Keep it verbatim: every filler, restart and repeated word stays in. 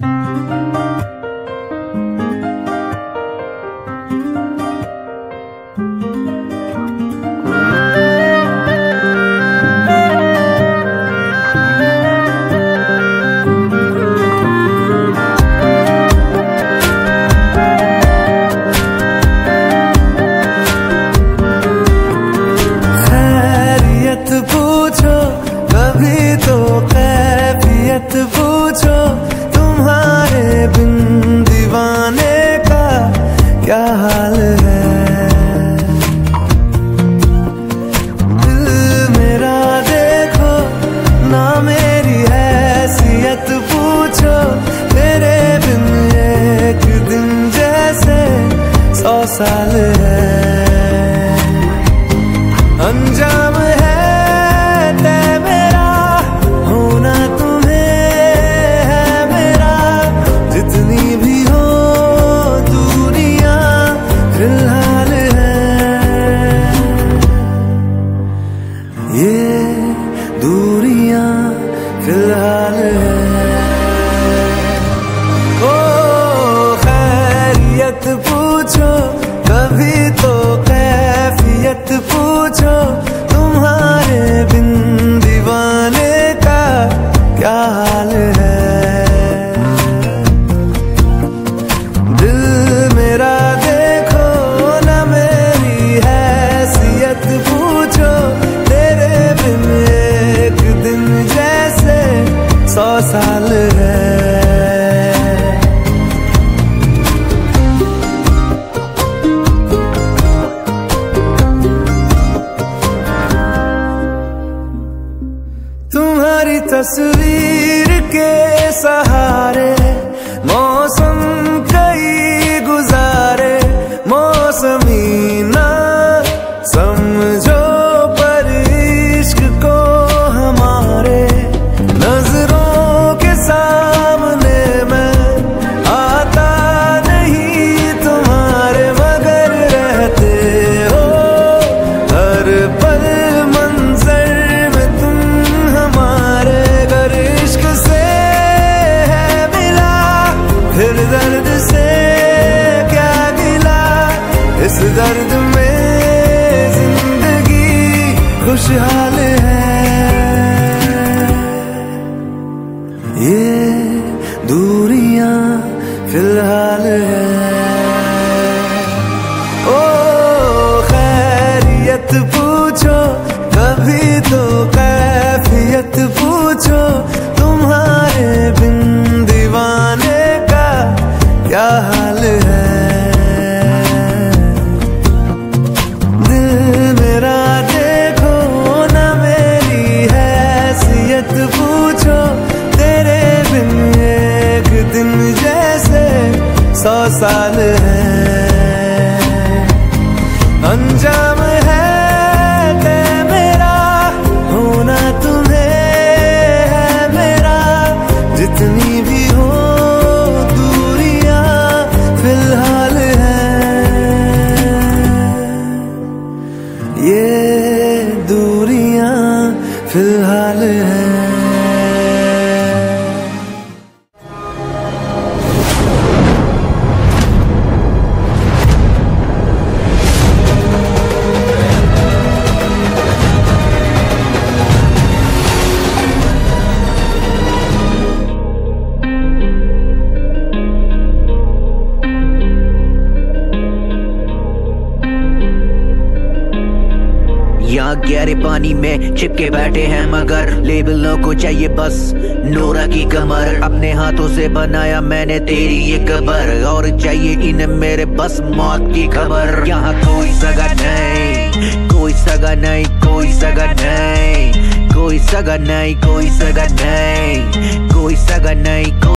पूछो कभी तो कैफियत पूछो, तुम्हारे बिन दीवाने का क्या हाल है। दिल मेरा देखो ना मेरी हैसियत पूछो, तेरे बिन एक दिन जैसे सौ साल है। अंजाम है तय मेरा, होना तुम्हें है मेरा, जितनी भी हो दूरियां फिलहाल है। ये दूरियां फिलहाल है। ओ खैरियत पूछो कभी तो कैफियत पूछो, तुम्हारे बिन दीवाने का क्या हाल है। दिल मेरा देखो ना मेरी हैसियत पूछो, तेरे बिन एक दिन जैसे सौ साल है। तुम्हारी तस्वीर के सहारे मौसम कई गुजारे, मौसमी ना समझो पर इश्क को हमारे, नजरों के सामने मैं आता नहीं तुम्हारे, मगर रहते हो हर पल मंजर में तुम हमारे। अगर इश्क से है मिला फिर दर्द से क्या गिला, इस दर्द में जिंदगी खुशहाल है। ये दूरियां फिलहाल है। ओ खैरियत पूछो कभी तो कैफियत पूछो, तुम्हारे बिन दीवाने का क्या हाल है। दिल मेरा देखो ना मेरी हैसियत पूछो, तेरे बिन एक दिन जैसे सौ साल है। अंजाम है तय मेरा, होना तुम्हें है मेरा, जितनी भी हो दूरियां फिलहाल है। ये दूरियां फिलहाल है। यहाँ गहरे पानी में चिपके बैठे हैं मगर, लेबलों को चाहिए बस नोरा की कमर। अपने हाथों से बनाया मैंने तेरी ये कबर, और चाहिए इन्हें मेरे बस मौत की खबर। यहाँ कोई सगा नहीं, कोई सगा नहीं, कोई सगा नहीं, कोई सगा नहीं, कोई सगा नहीं, कोई सगा नहीं।